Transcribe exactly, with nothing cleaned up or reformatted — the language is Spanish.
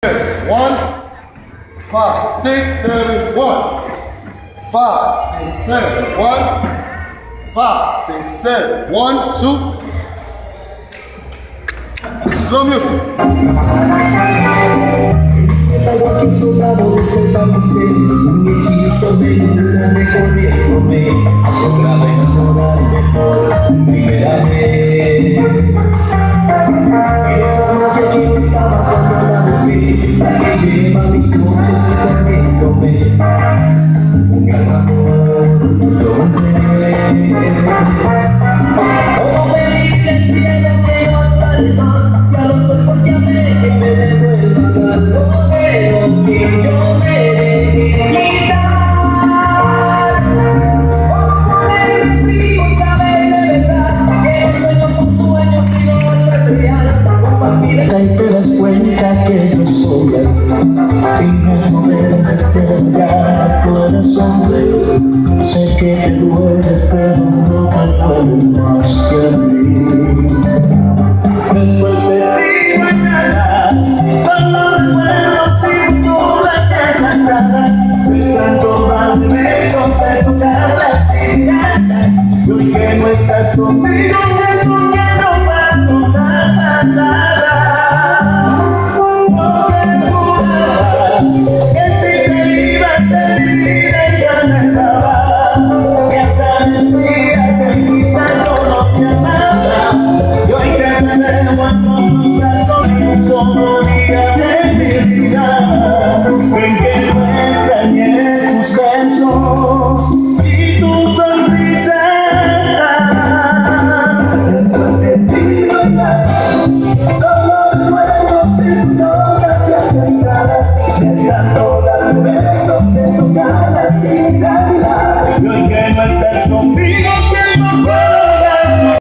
One, five, six, seven, one. Five, six, seven, one. Five, six, seven, one, two. Slow music. Un hechizo de luna recorriéndome, asombrado enamorarme por primera vez. Esa noche que no estaba cuando la besé, la que lleva mis noches recorriéndome, un gran amor lo encontré. Oh, pedirle al cielo que no aguante más, y a los cuerpos que amé que me devuelvan algo de lo que yo me dejé quitar. Como poner en frío y saber de verdad que los sueños son sueños y no es real. Compartir el... Y te das cuenta que yo soy el fines de verdad corazón. Sé que te duele pero no te duele más que a mí. Después de ti no hay nada, solo recuerdos sin duda que asadas. De tanto dar besos, de tocar las cigarras. Y hoy que no estás conmigo, siento que no valgo nada, nada. No te juraba que si te ibas de mi vida ya me acababa. Y hasta decía que quizás yo no te amaba. Y hoy que me levanto en tus brazos, no solo día de mi vida, en que no extrañé tus besos y tu sonrisa. Después de ti no hay nada, solo recuerdos sin fotografías aisladas, de tanto dar besos, de tocar las